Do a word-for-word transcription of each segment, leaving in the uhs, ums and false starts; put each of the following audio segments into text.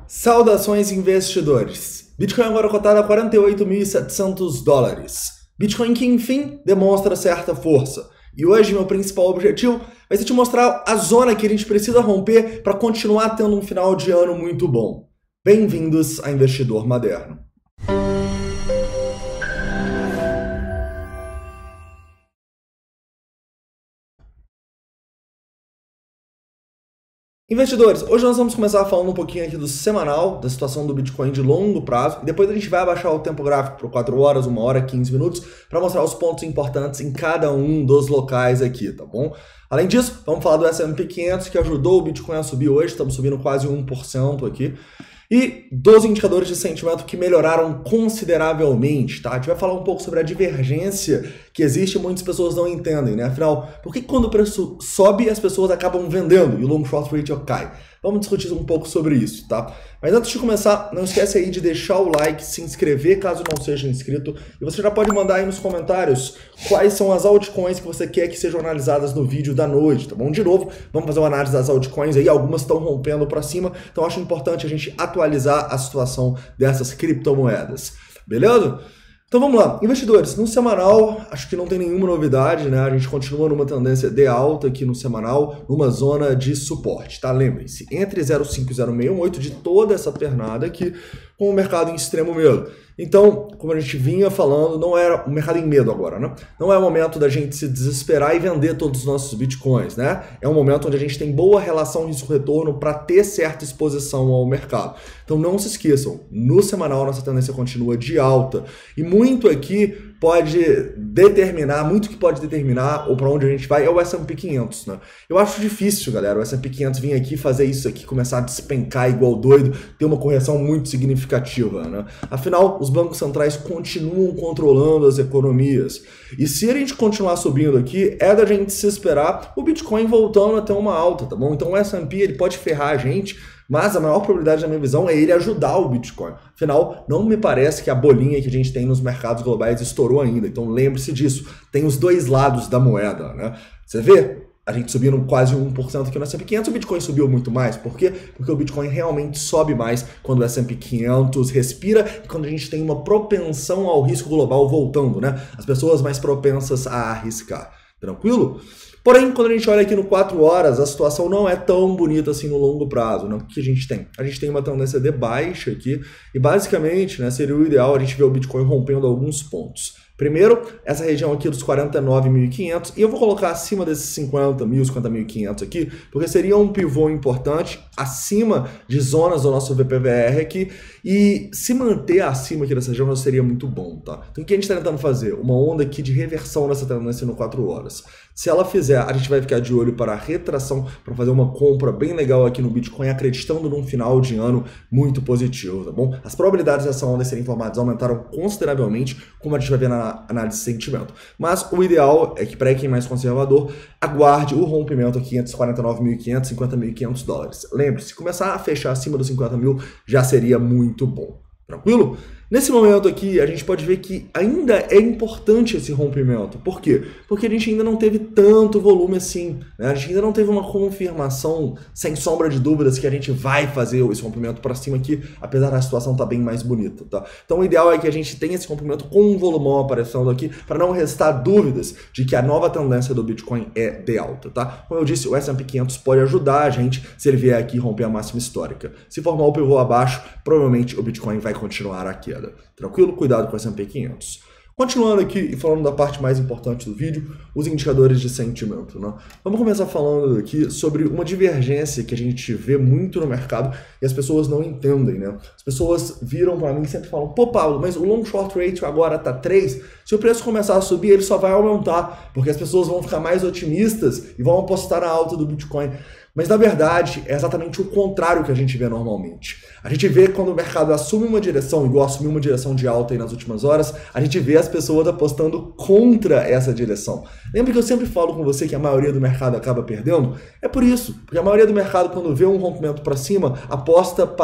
Saudações, investidores! Bitcoin agora cotado a quarenta e oito mil e setecentos dólares. Bitcoin que, enfim, demonstra certa força. E hoje meu principal objetivo vai ser te mostrar a zona que a gente precisa romper para continuar tendo um final de ano muito bom. Bem-vindos a Investidor Moderno. Investidores, hoje nós vamos começar falando um pouquinho aqui do semanal, da situação do Bitcoin de longo prazo, e depois a gente vai abaixar o tempo gráfico para quatro horas, uma hora, quinze minutos, para mostrar os pontos importantes em cada um dos locais aqui, tá bom? Além disso, vamos falar do S and P quinhentos, que ajudou o Bitcoin a subir hoje, estamos subindo quase um por cento aqui, e dos indicadores de sentimento que melhoraram consideravelmente, tá? A gente vai falar um pouco sobre a divergência que existe e muitas pessoas não entendem, né? Afinal, por que quando o preço sobe as pessoas acabam vendendo e o long short ratio cai? Vamos discutir um pouco sobre isso, tá? Mas antes de começar, não esquece aí de deixar o like, se inscrever caso não seja inscrito, e você já pode mandar aí nos comentários quais são as altcoins que você quer que sejam analisadas no vídeo da noite, tá bom? De novo, vamos fazer uma análise das altcoins aí, algumas estão rompendo para cima, então acho importante a gente atualizar a situação dessas criptomoedas, beleza? Então vamos lá, investidores, no semanal, acho que não tem nenhuma novidade, né? A gente continua numa tendência de alta aqui no semanal, numa zona de suporte, tá? Lembrem-se, entre zero vírgula cinco e zero vírgula sessenta e oito de toda essa pernada aqui, com o mercado em extremo medo. Então, como a gente vinha falando, não era o mercado em medo agora, né? Não é o momento da gente se desesperar e vender todos os nossos bitcoins, né? É um momento onde a gente tem boa relação risco-retorno para ter certa exposição ao mercado. Então não se esqueçam, no semanal nossa tendência continua de alta e muito aqui pode determinar, muito que pode determinar ou para onde a gente vai é o S and P quinhentos, né? Eu acho difícil, galera, o S and P quinhentos vir aqui fazer isso aqui, começar a despencar igual doido, ter uma correção muito significativa, né? Afinal, os bancos centrais continuam controlando as economias. E se a gente continuar subindo aqui, é da gente se esperar o Bitcoin voltando a ter uma alta, tá bom? Então o S and P ele pode ferrar a gente, mas a maior probabilidade na minha visão é ele ajudar o Bitcoin. Afinal, não me parece que a bolinha que a gente tem nos mercados globais estourou ainda. Então lembre-se disso, tem os dois lados da moeda, né? Você vê? A gente subindo quase um por cento aqui no S and P quinhentos, o Bitcoin subiu muito mais. Por quê? Porque o Bitcoin realmente sobe mais quando o S and P quinhentos respira e quando a gente tem uma propensão ao risco global voltando, né? As pessoas mais propensas a arriscar. Tranquilo? Porém, quando a gente olha aqui no quatro horas, a situação não é tão bonita assim no longo prazo, né? O que a gente tem? A gente tem uma tendência de baixa aqui e basicamente, né, seria o ideal a gente ver o Bitcoin rompendo alguns pontos. Primeiro, essa região aqui dos quarenta e nove mil e quinhentos, e eu vou colocar acima desses cinquenta mil, cinquenta mil e quinhentos aqui, porque seria um pivô importante acima de zonas do nosso V P V R aqui, e se manter acima aqui dessa região seria muito bom, tá? Então o que a gente está tentando fazer? Uma onda aqui de reversão nessa tendência no quatro horas. Se ela fizer, a gente vai ficar de olho para a retração, para fazer uma compra bem legal aqui no Bitcoin, acreditando num final de ano muito positivo, tá bom? As probabilidades dessa onda serem formadas aumentaram consideravelmente, como a gente vai ver na análise de sentimento. Mas o ideal é que, para quem é mais conservador, aguarde o rompimento aqui entre os quarenta e nove mil e quinhentos e cinquenta mil e quinhentos dólares. Lembre-se, começar a fechar acima dos cinquenta mil já seria muito bom. Tranquilo? Nesse momento aqui, a gente pode ver que ainda é importante esse rompimento. Por quê? Porque a gente ainda não teve tanto volume assim, né? A gente ainda não teve uma confirmação, sem sombra de dúvidas, que a gente vai fazer esse rompimento para cima aqui, apesar da situação estar bem mais bonita, tá? Então o ideal é que a gente tenha esse rompimento com um volumão aparecendo aqui, para não restar dúvidas de que a nova tendência do Bitcoin é de alta, tá? Como eu disse, o S and P quinhentos pode ajudar a gente se ele vier aqui romper a máxima histórica. Se formar o pivô abaixo, provavelmente o Bitcoin vai continuar a queda. Tranquilo? Cuidado com o S and P quinhentos. Continuando aqui e falando da parte mais importante do vídeo, os indicadores de sentimento, né? Vamos começar falando aqui sobre uma divergência que a gente vê muito no mercado e as pessoas não entendem, né? As pessoas viram para mim e sempre falam, pô, Paulo, mas o long short ratio agora tá três, se o preço começar a subir, ele só vai aumentar, porque as pessoas vão ficar mais otimistas e vão apostar na alta do Bitcoin. Mas, na verdade, é exatamente o contrário que a gente vê normalmente. A gente vê quando o mercado assume uma direção, igual assumiu uma direção de alta aí nas últimas horas, a gente vê as pessoas apostando contra essa direção. Lembra que eu sempre falo com você que a maioria do mercado acaba perdendo? É por isso, porque a maioria do mercado, quando vê um rompimento para cima, aposta para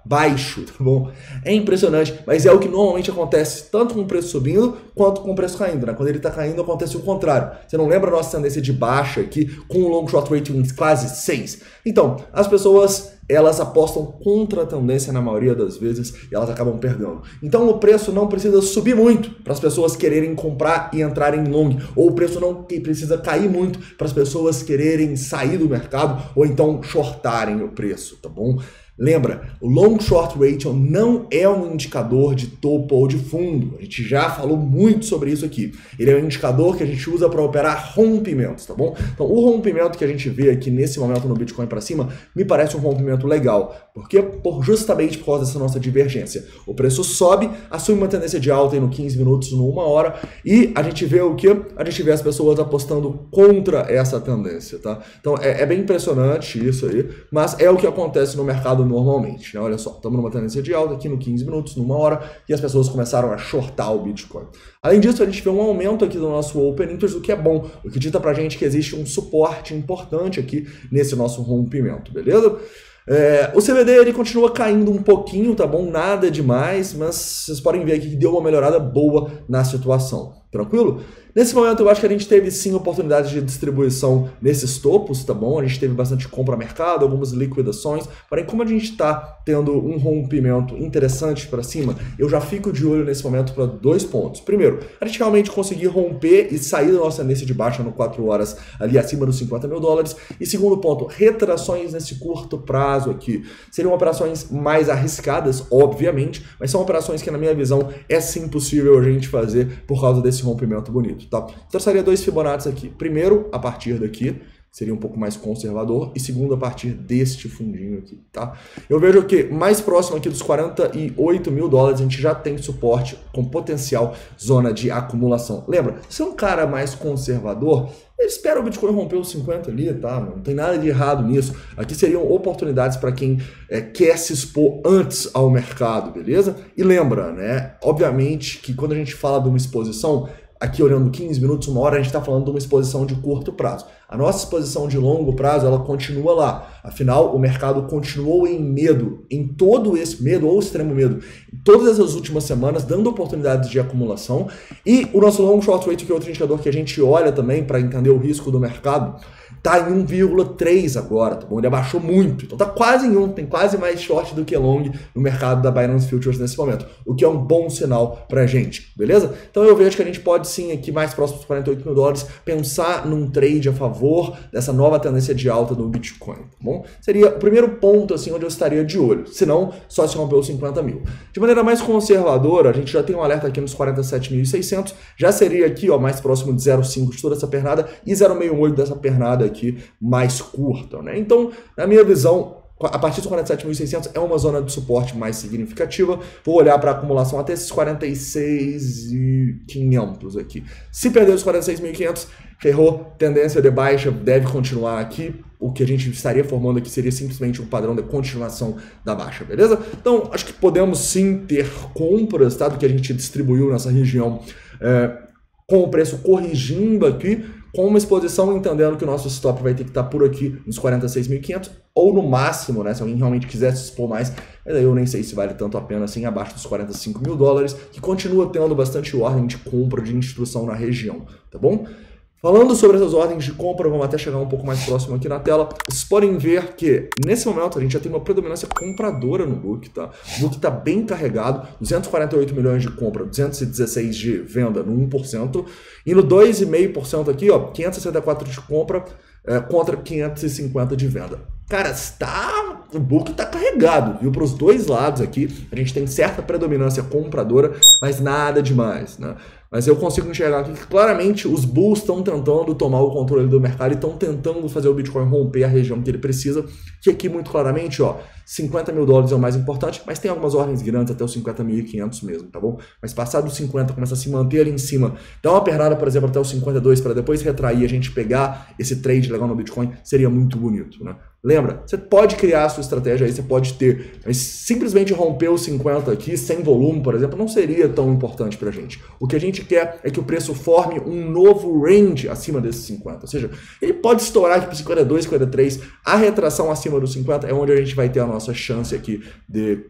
baixo, tá bom? É impressionante, mas é o que normalmente acontece tanto com o preço subindo quanto com o preço caindo, né? Quando ele tá caindo, acontece o contrário. Você não lembra a nossa tendência de baixa aqui com o long short rating quase seis? Então, as pessoas, elas apostam contra a tendência na maioria das vezes e elas acabam perdendo. Então o preço não precisa subir muito para as pessoas quererem comprar e entrar em long, ou o preço não precisa cair muito para as pessoas quererem sair do mercado ou então shortarem o preço, tá bom? Lembra, o long short ratio não é um indicador de topo ou de fundo. A gente já falou muito sobre isso aqui. Ele é um indicador que a gente usa para operar rompimentos, tá bom? Então, o rompimento que a gente vê aqui nesse momento no Bitcoin para cima me parece um rompimento legal. Por quê? Por, justamente por causa dessa nossa divergência. O preço sobe, assume uma tendência de alta aí no quinze minutos, no uma hora, e a gente vê o quê? A gente vê as pessoas apostando contra essa tendência, tá? Então, é, é bem impressionante isso aí, mas é o que acontece no mercado normalmente, né? Olha só, estamos numa tendência de alta aqui no quinze minutos, numa hora, e as pessoas começaram a shortar o Bitcoin. Além disso, a gente vê um aumento aqui do nosso Open Interest, o que é bom, o que dita pra gente que existe um suporte importante aqui nesse nosso rompimento, beleza? É, o C B D ele continua caindo um pouquinho, tá bom? Nada demais, mas vocês podem ver aqui que deu uma melhorada boa na situação, tranquilo? Nesse momento eu acho que a gente teve sim oportunidades de distribuição nesses topos, tá bom? A gente teve bastante compra a mercado, algumas liquidações, porém como a gente está tendo um rompimento interessante para cima, eu já fico de olho nesse momento para dois pontos. Primeiro, a gente realmente conseguir romper e sair da nossa tendência de baixa no quatro horas ali acima dos cinquenta mil dólares. E segundo ponto, retrações nesse curto prazo aqui. Seriam operações mais arriscadas, obviamente, mas são operações que na minha visão é sim possível a gente fazer por causa desse rompimento bonito. Tá? Traçaria dois Fibonacci aqui. Primeiro, a partir daqui, seria um pouco mais conservador, e segundo, a partir deste fundinho aqui, tá? Eu vejo que mais próximo aqui dos quarenta e oito mil dólares, a gente já tem suporte com potencial zona de acumulação. Lembra, se é um cara mais conservador, ele espera o Bitcoin romper os cinquenta ali, tá? Não tem nada de errado nisso. Aqui seriam oportunidades para quem é, quer se expor antes ao mercado, beleza? E lembra, né? Obviamente que quando a gente fala de uma exposição, aqui olhando quinze minutos, uma hora, a gente está falando de uma exposição de curto prazo. A nossa exposição de longo prazo, ela continua lá. Afinal, o mercado continuou em medo, em todo esse medo, ou extremo medo, em todas essas últimas semanas, dando oportunidades de acumulação. E o nosso long short rate, que é outro indicador que a gente olha também para entender o risco do mercado, tá em um vírgula três agora, tá bom? Ele abaixou muito, então tá quase em um, tem quase mais short do que long no mercado da Binance Futures nesse momento, o que é um bom sinal pra gente, beleza? Então eu vejo que a gente pode sim, aqui mais próximo dos quarenta e oito mil dólares, pensar num trade a favor dessa nova tendência de alta do Bitcoin, tá bom? Seria o primeiro ponto, assim, onde eu estaria de olho, se não, só se romper os cinquenta mil. De maneira mais conservadora, a gente já tem um alerta aqui nos quarenta e sete mil e seiscentos, já seria aqui, ó, mais próximo de zero vírgula cinco de toda essa pernada e zero vírgula sessenta e oito dessa pernada aqui mais curta, né? Então, na minha visão, a partir dos quarenta e sete mil e seiscentos é uma zona de suporte mais significativa. Vou olhar para a acumulação até esses quarenta e seis mil e quinhentos aqui. Se perder os quarenta e seis mil e quinhentos, ferrou, tendência de baixa deve continuar aqui. O que a gente estaria formando aqui seria simplesmente um padrão de continuação da baixa, beleza? Então, acho que podemos sim ter compras, tá, do que a gente distribuiu nessa região, é, com o preço corrigindo aqui, com uma exposição entendendo que o nosso stop vai ter que estar por aqui nos quarenta e seis mil e quinhentos, ou no máximo, né, se alguém realmente quiser se expor mais, mas aí eu nem sei se vale tanto a pena assim, abaixo dos quarenta e cinco mil dólares, que continua tendo bastante ordem de compra de instrução na região, tá bom? Falando sobre essas ordens de compra, vamos até chegar um pouco mais próximo aqui na tela. Vocês podem ver que, nesse momento, a gente já tem uma predominância compradora no book, tá? O book está bem carregado, duzentos e quarenta e oito milhões de compra, duzentos e dezesseis de venda no um por cento. E no dois vírgula cinco por cento aqui, ó, quinhentos e sessenta e quatro de compra é, contra quinhentos e cinquenta de venda. Cara, está, o book está carregado, viu? Para os dois lados aqui, a gente tem certa predominância compradora, mas nada demais, né? Mas eu consigo enxergar aqui que claramente os bulls estão tentando tomar o controle do mercado e estão tentando fazer o Bitcoin romper a região que ele precisa, que aqui muito claramente, ó, cinquenta mil dólares é o mais importante, mas tem algumas ordens grandes até os cinquenta mil e quinhentos mesmo, tá bom? Mas passar dos cinquenta, começa a se manter ali em cima, dá uma pernada, por exemplo, até os cinquenta e dois para depois retrair e a gente pegar esse trade legal no Bitcoin, seria muito bonito, né? Lembra, você pode criar a sua estratégia aí, você pode ter, mas simplesmente romper os cinquenta aqui, sem volume, por exemplo, não seria tão importante pra gente. O que a gente quer é que o preço forme um novo range acima desses cinquenta, ou seja, ele pode estourar aqui para cinquenta e dois, cinquenta e três, a retração acima dos cinquenta é onde a gente vai ter a nossa chance aqui de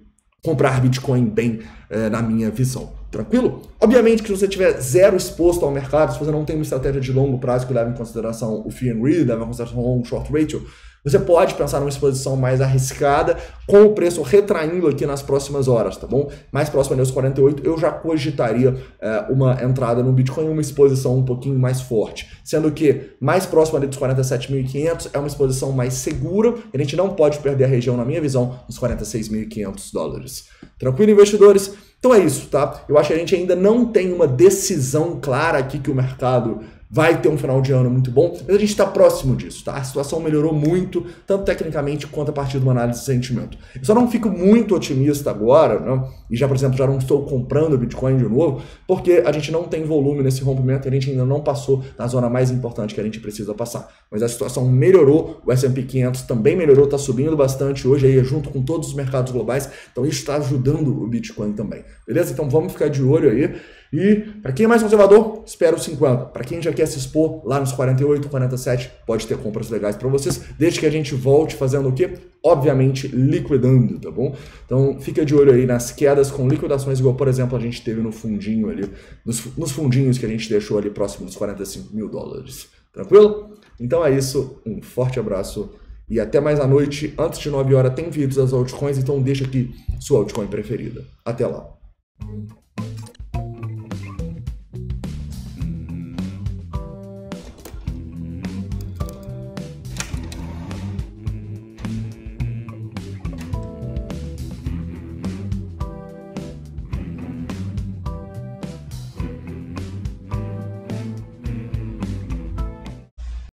comprar Bitcoin bem é, na minha visão. Tranquilo? Obviamente que se você tiver zero exposto ao mercado, se você não tem uma estratégia de longo prazo que leva em consideração o Fear and Greed, leva em consideração o long short ratio, você pode pensar numa exposição mais arriscada, com o preço retraindo aqui nas próximas horas, tá bom? Mais próximo aos quarenta e oito, eu já cogitaria é, uma entrada no Bitcoin, uma exposição um pouquinho mais forte. Sendo que mais próximo ali dos quarenta e sete mil e quinhentos é uma exposição mais segura, e a gente não pode perder a região, na minha visão, dos quarenta e seis mil e quinhentos dólares. Tranquilo, investidores? Então é isso, tá? Eu acho que a gente ainda não tem uma decisão clara aqui que o mercado vai ter um final de ano muito bom, mas a gente está próximo disso, tá? A situação melhorou muito, tanto tecnicamente quanto a partir de uma análise de sentimento. Eu só não fico muito otimista agora, né? E já, por exemplo, já não estou comprando Bitcoin de novo, porque a gente não tem volume nesse rompimento e a gente ainda não passou na zona mais importante que a gente precisa passar. Mas a situação melhorou, o S and P quinhentos também melhorou, está subindo bastante hoje aí, junto com todos os mercados globais, então isso está ajudando o Bitcoin também, beleza? Então vamos ficar de olho aí. E para quem é mais conservador, espera os cinquenta. Para quem já quer se expor lá nos quarenta e oito, quarenta e sete, pode ter compras legais para vocês, desde que a gente volte fazendo o quê? Obviamente liquidando, tá bom? Então fica de olho aí nas quedas com liquidações, igual por exemplo a gente teve no fundinho ali, nos, nos fundinhos que a gente deixou ali próximo dos quarenta e cinco mil dólares. Tranquilo? Então é isso, um forte abraço e até mais à noite. Antes de nove horas tem vídeos das altcoins, então deixa aqui sua altcoin preferida. Até lá.